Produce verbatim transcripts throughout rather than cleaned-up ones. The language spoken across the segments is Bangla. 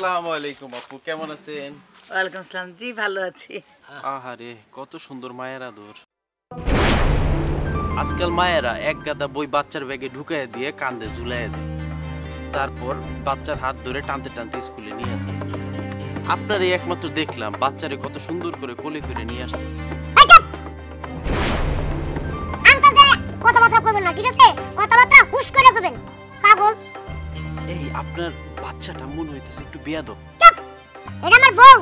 আসসালামু আলাইকুম আপু, কেমন আছেন? ওয়ালাইকুম আসসালাম, জি ভালো আছি। আহারে কত সুন্দর মায়ের আদর। আজকাল মায়েরা এক গাদা বই বাচ্চার ব্যাগে ঢুকাইয়া দিয়ে কান্দে ঝুলাইয়া দেয়, তারপর বাচ্চার হাত ধরে টানতে টানতে স্কুলে নিয়ে আসে। আপনার এই একমাত্র দেখলাম বাচ্চারে কত সুন্দর করে কোলে করে নিয়ে আসতেছে। কথাবার্তা করবেন না, ঠিক আছে? কথাবার্তা হুশ করে করবেন, পাগল। এই আপনার বাচ্চাটা মনে হইতেছে একটু বেয়াদব। চুপ, এটা আমার বউ।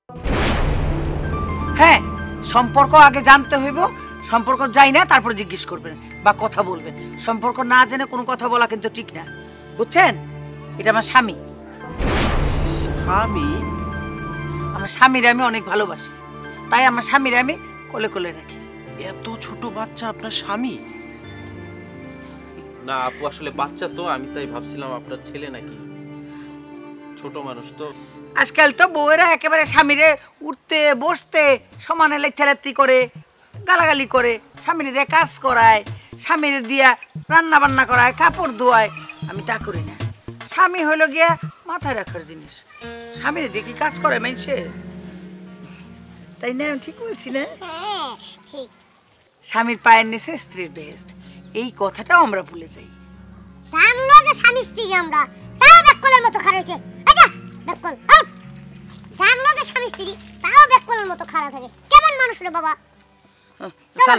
হ্যাঁ, সম্পর্ক আগে জানতে হইব। সম্পর্ক যাই না তারপর জিজ্ঞেস করবেন বা কথা বলবেন। সম্পর্ক না জেনে কোনো কথা বলা কিন্তু ঠিক না, বুঝছেন? এটা আমার স্বামী। আমি আমার স্বামীর আমি অনেক ভালোবাসি, তাই আমার স্বামীর আমি কোলে কোলে রাখি। এত ছোট বাচ্চা আপনার স্বামী? না আপু, আসলে বাচ্চা তো, আমি তাই ভাবছিলাম আপনার ছেলে নাকি। ছোট মানুষ তো। আজকাল তো বউয়েরা একেবারে স্বামীরে উঠতে বসতে সমানে লেখালেখি করে, গালাগালি করে, স্বামীরে দিয়ে কাজ করায়, স্বামীরে দিয়া রান্না বান্না করায়, কাপড় ধোয়ায়। আমি তা করি না। স্বামী হইল গিয়া মাথায় রাখার জিনিস। স্বামীরে দিয়ে কি কাজ করে মানুষে? তাই না? আমি ঠিক বলছি না? হ্যাঁ ঠিক। স্বামীর পায়ের নিচে স্ত্রীর বেহেশত, এই কথাটাও আমরা ভুলে যাই। জানলো যে স্বামী স্ত্রী আমরা, তাও বেককলের মতো খারাপ হয়েছে। আচ্ছা বেককল, জানলো যে স্বামী স্ত্রী, তাও বেককলের মতো খারাপ থাকে। কেমন মানুষ রে বাবা? চল।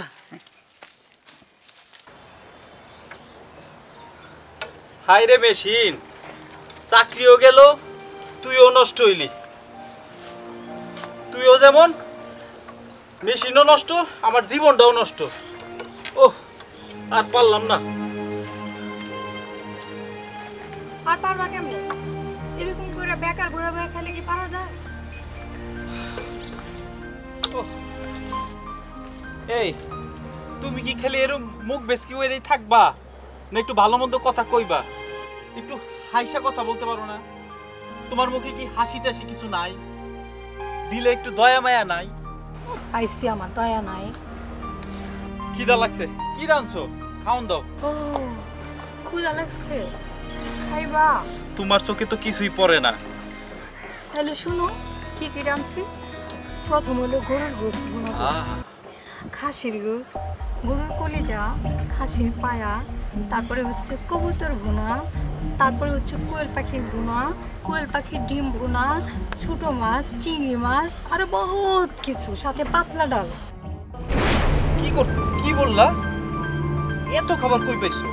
হাই রে মেশিন, চাকরিও গেল, তুইও নষ্ট হইলি। তুইও যেমন, মেশিনও নষ্ট, আমার জীবনটাও নষ্ট। ওহ, আর পারলাম না। আর পারবা কেমনে? এরকম করে বেকার ঘুরে ঘুরে খেলে কি পারা যায়? এই তুমি কি খালি এরকম মুখ বেসকি হয়ে থাকবা, না একটু ভালো মন্দ কথা কইবা? একটু হাসিয়া কথা বলতে পারো না? তোমার মুখে কি হাসি টাসি কিছু নাই? দিলে একটু দয়া মায়া নাই? আইসি আমার দয়া নাই। খিদা লাগছে, কি রাঁধছো? খাওন দাও। ও ক্ষুধা লাগছে, খাইবা? তোমার চোখে তো কিছুই পড়ে না। তাহলে শুনো কি কি রাঁধছি। প্রথম হলো গরুর গোস, খাসির গোস, গরুর কলিজা, খাসির পায়া, তারপরে হচ্ছে কবুতর ভুনা, তারপরে হচ্ছে কোয়েল পাখির ভুনা, কোয়েল পাখির ডিম ভুনা, ছোট মাছ, চিংড়ি মাছ, আরো বহুত কিছু, সাথে পাতলা ডাল। কি কর কি বললা? এত খাবার কই পাইছো?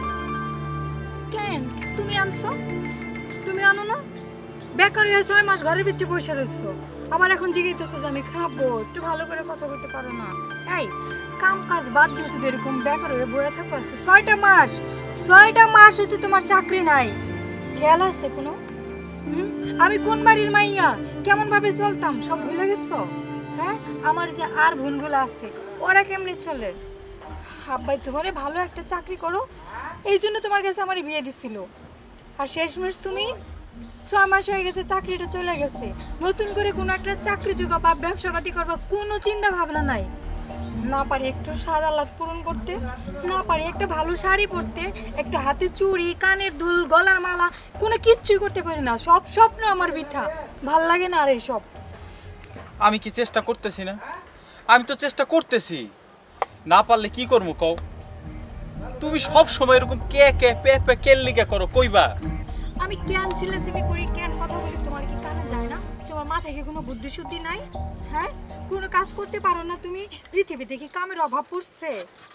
কেন তুমি আনছো? তুমি আনো না? বেকার হয়ে ছয় মাস ঘরের ভিতরে বসে রয়েছো, আবার এখন জিগাইতেছো যে আমি খাবো। একটু ভালো করে কথা বলতে পারো না? এই কাম কাজ বাদ দিয়েছো, এরকম বেকার হয়ে বয়ে থাকো। আজকে ছয়টা মাস, ছয়টা মাস হচ্ছে তোমার চাকরি নাই। খেয়াল আছে কোনো? হুম, আমি কোন বাড়ির মাইয়া, কেমন ভাবে চলতাম সব ভুলে গেছো? হ্যাঁ, আমার যে আর বোনগুলো আছে ওরা কেমনে চলে? আব্বাই তোমারে ভালো একটা চাকরি করো, এই জন্য তোমার কাছে আমার বিয়ে দিছিল। আর শেষমেশ তুমি ছয় মাস হয়ে গেছে, চাকরিটা চলে গেছে, নতুন করে কোনো একটা চাকরি যোগা বা ব্যবসা পাতি করবা কোনো চিন্তা ভাবনা নাই। না পারি একটু সাদা লাত পূরণ করতে, না পারি একটা ভালো শাড়ি পরতে, একটা হাতে চুড়ি, কানের দুল, গলার মালা, কোনো কিচ্ছুই করতে পারি না। সব স্বপ্ন আমার বৃথা, ভাল লাগে না আর এইসব। আমি কি চেষ্টা করতেছি না? আমি তো চেষ্টা করতেছি, না পারলে কি করবো কও? তুমি সব সময় এরকম কে কে পে পে কেল্লিকা করো, কইবা? আমি কেন চিল্লাচিল্লি করি, কেন কথা বলি, তোমার কি কানে যায় না? তোমার মাথায় কি কোনো বুদ্ধি শুদ্ধি নাই? হ্যাঁ, কোনো কাজ করতে পারো না তুমি? পৃথিবীতে কি কামের অভাব পড়ছে?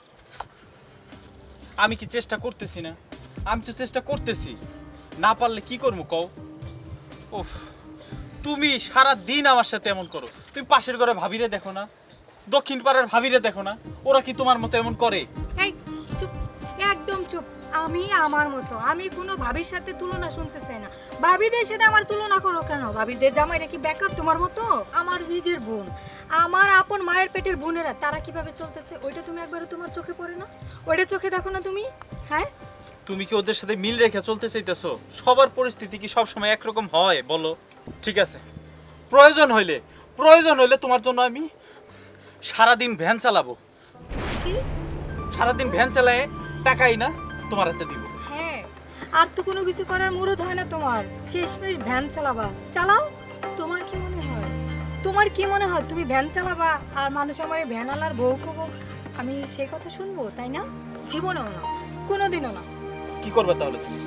আমি কি চেষ্টা করতেছি না? আমি তো চেষ্টা করতেছি, না পারলে কি করবো কও? উফ, তুমি সারা দিন আমার সাথে এমন করো। তুমি পাশের ঘরে ভাবিরে দেখো না, দক্ষিণ পাড়ার ভাবিরে দেখো না, ওরা কি তোমার মতো এমন করে? এই চুপ, একদম চুপ। আমি আমার মতো, আমি কোনো ভাবির সাথে তুলনা শুনতে চাই না। ভাবিদের সাথে আমার তুলনা করো কেন? ভাবিদের জামাইরা কি বেকার তোমার মতো? আমার নিজের বোন, আমার আপন মায়ের পেটের বোনেরা, তারা কিভাবে চলতেছে ওইটা তুমি একবারও তোমার চোখে পড়ে না? ওইটা চোখে দেখো না তুমি? হ্যাঁ, তুমি কি ওদের সাথে মিল রেখে চলতে চাইতেছো? সবার পরিস্থিতি কি সব সময় একরকম হয় বলো? ঠিক আছে, প্রয়োজন হইলে প্রয়োজন হইলে তোমার জন্য আমি সারাদিন ভ্যান চালাবো। কি সারাদিন ভ্যান চালায় টাকাই না তোমার হাতে দিব। হ্যাঁ, আর তো কোনো কিছু করার মুরুদ হয় না তোমার, শেষমেশ ভ্যান চালাবা। চালাও, তোমার কি মনে হয় তোমার কি মনে হয় তুমি ভ্যান চালাবা আর মানুষ আমার এই ভ্যানওয়ালার বউ কব আমি সেই কথা শুনবো? তাই না? জীবনেও না, কোনোদিনও না। কি করবে তাহলে তুমি?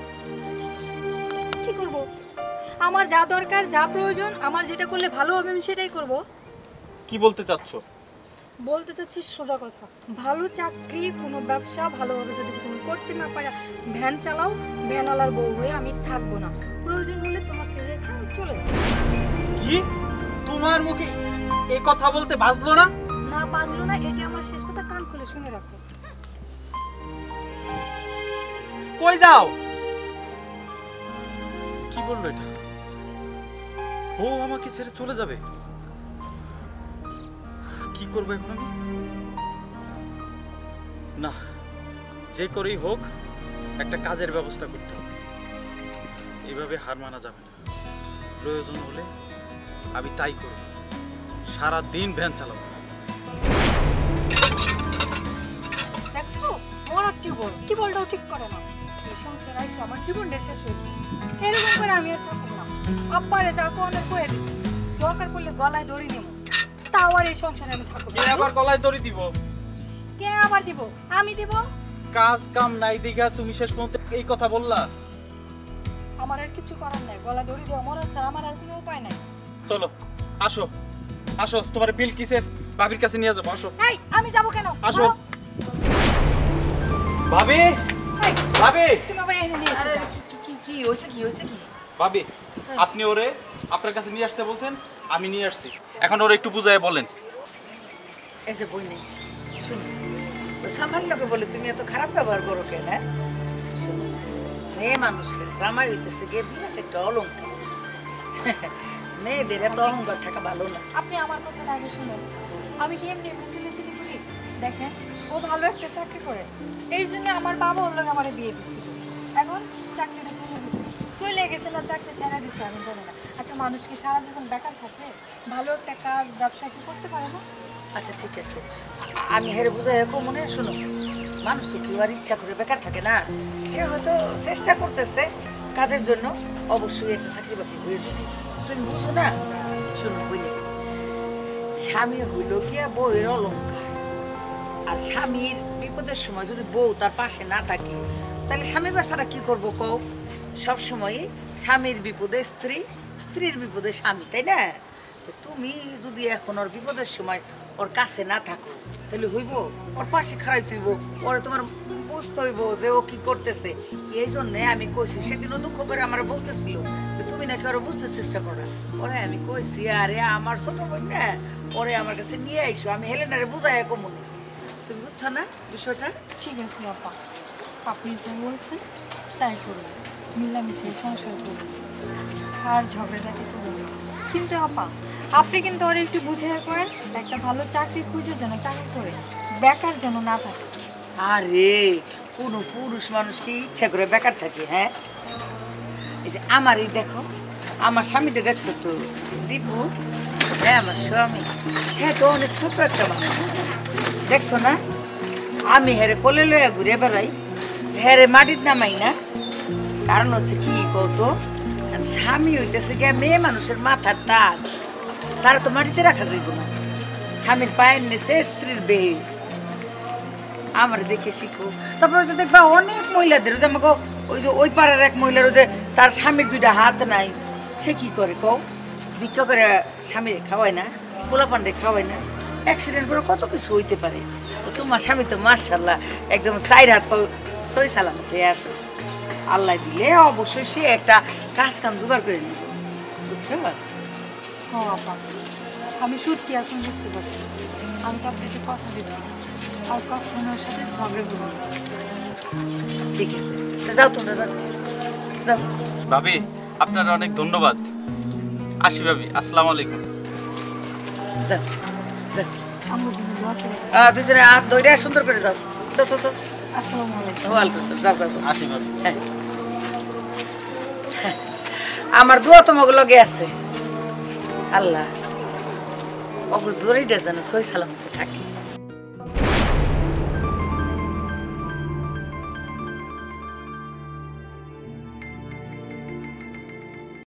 কি করব? আমার যা দরকার, যা প্রয়োজন, আমার যেটা করলে ভালো হবে আমি সেটাই করব। কি বলতে চাচ্ছ? বলতে চাচ্ছি সোজা কথা, ভালো চাকরি, কোনো ব্যবসা ভালোভাবে যদি তুমি করতে না পারো, ভ্যান চালাও, ভ্যানওয়ালার বউ হয়ে আমি থাকবো না। প্রয়োজন হলে তোমাকে রেখে আমি চলে যাবো। কি তোমার মুখে এই কথা বলতে বাজলো না? না বাজলো না, এটা আমার শেষ কথা, কান খুলে শুনে রাখো। কই যাও? কি বললো এটা? ও আমাকে ছেড়ে চলে যাবে? কি করবো এখন আমি? না, যে করেই হোক একটা কাজের ব্যবস্থা করতে হবে। এভাবে হার মানা যাবে না। প্রয়োজন হলে আমি তাই করব, সারা দিন ভ্যান চালাবো। দেখছো মরার টিউবল, টিউবলটাও ঠিক করে না। এই সংসার আইসা আমার জীবনটা শেষ হয়ে গেল। এরকম করে আমি আর থাকবো না। আব্বারে যা কোনে কয়ে দিছি, দরকার পড়লে গলায় দড়ি নেব, তাও আর এই সংসারে আমি থাকবো কে না। আবার গলায় দড়ি দিব? কে আবার দিব? আমি দিব। কাজ কাম নাই দিঘা তুমি শেষ পর্যন্ত এই কথা বললা? আমার আর কিছু করার নাই, গলা দড়ি দেওয়া মরা ছাড়া আমার আর কোনো উপায় নাই। চলো আসো, আসো তোমার বিল কিসের ভাবির কাছে নিয়ে যাবো। আসো। এই আমি যাব কেন? আসো। ধরো। ভাবি, এই, ভাবি, তুমি আবার এনে নিয়ে আরে এসো। কি কি কি হইছে কি হইছে কি? ভাবি, আপনি ওরে আপনার কাছে নিয়ে আসতে বলছেন, আমি নিয়ে আসছি। এখন ওরে একটু বুঝায় বলেন। এই যে বই নেই, শুনো, ও সামাল লোকে বলে তুমি এত খারাপ ব্যবহার করো কেন? হ্যাঁ শুনো, মেয়ে মানুষের জামাই হইতেছে গিয়ে বিরাট একটা অলঙ্কার। মেয়েদের এত অহংকার থাকা ভালো না। আপনি আমার কথাটা আগে শুনুন। আমি কি এমনি এমনি সিলেসিলি করি? দেখেন, ও ভালো একটা চাকরি করে, এই জন্য আমার বাবা ওর লগে আমার বিয়ে দিচ্ছিল। এখন চাকরিটা চলে গেছে, চলে গেছে না চাকরি ছেড়ে দিচ্ছে আমি জানি না। আচ্ছা, মানুষ কি সারা জীবন বেকার থাকে? ভালো একটা কাজ ব্যবসা কি করতে পারে না? আচ্ছা ঠিক আছে, আ- আমি হেরে বুঝাই কো মনে শুনো, মানুষ তো কেউ আর ইচ্ছা করে বেকার থাকে না। সে হয়তো চেষ্টা করতেছে কাজের জন্য, অবশ্যই একটা চাকরি বাকরি হয়ে যাবে। তুমি বুঝো না? শোনো বুঝলে, স্বামী হইল গিয়া বউয়ের অলঙ্কার। আর স্বামীর বিপদের সময় যদি বউ তার পাশে না থাকে, তাহলে স্বামী বাচ্চারা কি করবো কও? সবসময়ই স্বামীর বিপদে স্ত্রী, স্ত্রীর বিপদে স্বামী, তাই না? তো তুমি যদি এখন ওর বিপদের সময় ওর কাছে না থাকো, তাহলে হইব ওর পাশে খারাইতে হইব, ওরে তোমার বুঝতে হইব যে ও কি করতেছে। এই জন্যে আমি কইছি, সেদিনও দুঃখ করে আমার বলতেছিল যে তুমি নাকি ওরা বুঝতে চেষ্টা করো। ওরে আমি কইছি, আরে আমার ছোট বোন না, ওরে আমার কাছে নিয়ে আইসো, আমি হেলেনারে বুঝাই কমনে। তুমি বুঝছো না বিষয়টা? ঠিক আছে আপা, আপনি যা বলছেন তাই করুন, মিলামিশে সংসার করুন, আর ঝগড়াঝাটি করুন। কিন্তু আপা, আপনি কিন্তু ওরা একটু বুঝে করেন, একটা ভালো চাকরি খুঁজে যেন চাকরি করে, বেকার যেন না থাকে। আরে কোনো পুরুষ মানুষ কি ইচ্ছা করে বেকার থাকে? হ্যাঁ, এই যে আমারই দেখো, আমার স্বামীটা দেখছো তো, দীপু, হ্যাঁ আমার স্বামী, হ্যাঁ তো অনেক ছোট একটা মানুষ, দেখছো না? আমি হেরে কোলে লইয়া ঘুরে বেড়াই, হেরে মাটির নামাই না। কারণ হচ্ছে কি কত, স্বামী হইতেছে গিয়া মেয়ে মানুষের মাথার তাজ, তারা তো মাটিতে রাখা যাইব না। স্বামীর পায়ের নিচে স্ত্রীর বেশ। আমার দেখে শিখো। তারপরে যে দেখবা অনেক মহিলাদের, যে আমাকে ওই যে ওই পাড়ার এক মহিলারও যে তার স্বামীর দুইটা হাত নাই, সে কি করে কও? ভিক্ষা করে স্বামীর খাওয়ায় না, পোলা পান্ডে খাওয়ায় না, অ্যাক্সিডেন্ট করে কত কিছু হইতে পারে। তো তোমার স্বামী তো মাশাআল্লাহ একদম চাইর হাত পাও সই সালামতে আছে। আল্লাহ দিলে অবশ্যই সে একটা কাজ কাম জোগাড় করে নিব, বুঝছো? হ্যাঁ আপা, আমি সত্যি এখন বুঝতে পারছি, আমি তো আপনাকে কথা দিচ্ছি আর কখনো ওর সাথে ঝগড়া করবো না। ঠিক আছে, তা যাও তোমরা যাও, যাও। ভাবি, আপনার অনেক ধন্যবাদ। আসি ভাবি, আসসালামু আলাইকুম। যাও যাও, আমার জন্য দোয়া করে। আহ, দুজনে হাত ধরে সুন্দর করে যাও। তো তো তো আসসালামু আলাইকুম। ওয়ালাইকুম আসসালাম, যাও যাও যাও। আসি ভাবি। হ্যাঁ। হ্যাঁ, আমার দোয়া তোমাকে লগে আছে। আল্লাহ অগো জোরেই যেন সই সালামতে থাকে।